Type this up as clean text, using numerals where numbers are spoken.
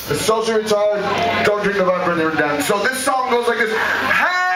socially retired, don't drink the vodka and they're done. So this song goes like this.